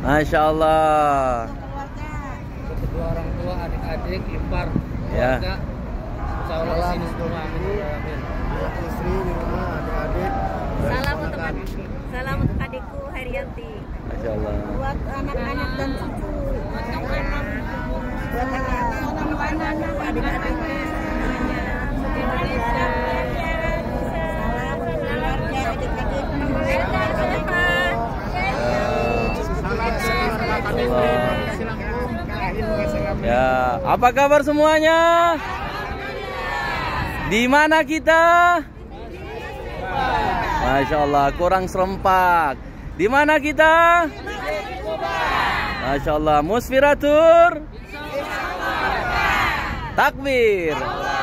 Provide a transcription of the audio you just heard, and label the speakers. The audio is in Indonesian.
Speaker 1: Masya Allah.
Speaker 2: Untuk kedua orang tua, adik-adik, ipar,
Speaker 1: Ya.
Speaker 2: keluarga. Insya Allah kesini semua. Amin.
Speaker 3: Istri di rumah, adik-adik.
Speaker 4: Salam untuk adikku Herianti.
Speaker 1: Masya Allah.
Speaker 4: Buat anak-anak dan cucu. Buat anak-anak, adik-adik semuanya. Salam untuk keluarga, adik-adik.
Speaker 1: Ya, apa kabar semuanya? Di mana kita? Masya Allah, kurang serempak. Di mana kita? Masya Allah, Musfiratur. Takbir.